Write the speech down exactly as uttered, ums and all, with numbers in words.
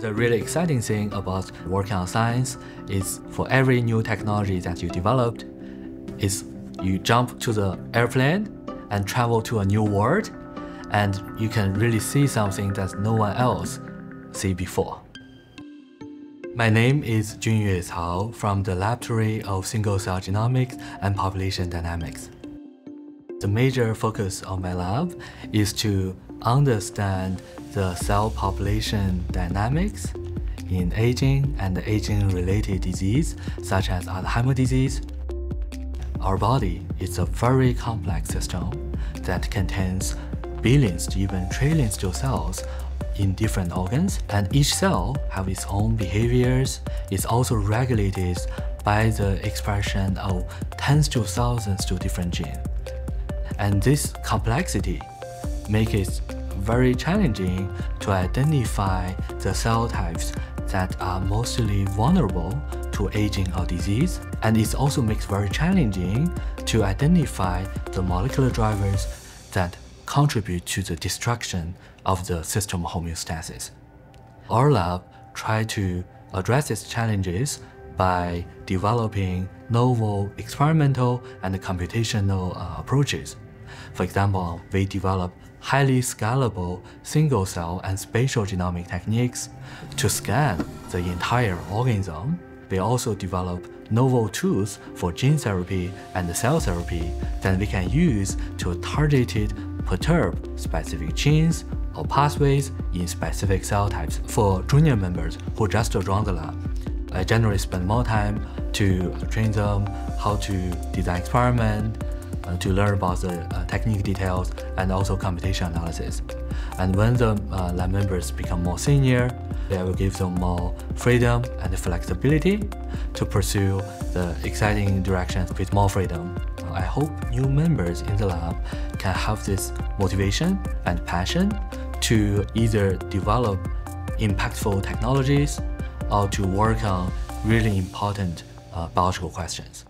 The really exciting thing about working on science is for every new technology that you developed, is you jump to the airplane and travel to a new world, and you can really see something that no one else see before. My name is Junyue Cao from the Laboratory of Single-Cell Genomics and Population Dynamics. The major focus of my lab is to understand the cell population dynamics in aging and aging-related disease, such as Alzheimer's disease. Our body is a very complex system that contains billions, even trillions of cells in different organs, and each cell have its own behaviors. It's also regulated by the expression of tens of thousands of different genes. And this complexity makes it very challenging to identify the cell types that are mostly vulnerable to aging or disease, and it also makes it very challenging to identify the molecular drivers that contribute to the destruction of the system homeostasis. Our lab tried to address these challenges by developing novel experimental and computational uh, approaches. For example, we developed highly scalable single-cell and spatial genomic techniques to scan the entire organism. We also developed novel tools for gene therapy and cell therapy that we can use to targeted perturb specific genes or pathways in specific cell types. For junior members who just joined the lab, I generally spend more time to train them how to design experiment, uh, to learn about the uh, technique details, and also computation analysis. And when the uh, lab members become more senior, I will give them more freedom and flexibility to pursue the exciting directions with more freedom. I hope new members in the lab can have this motivation and passion to either develop impactful technologies or to work on really important uh, biological questions.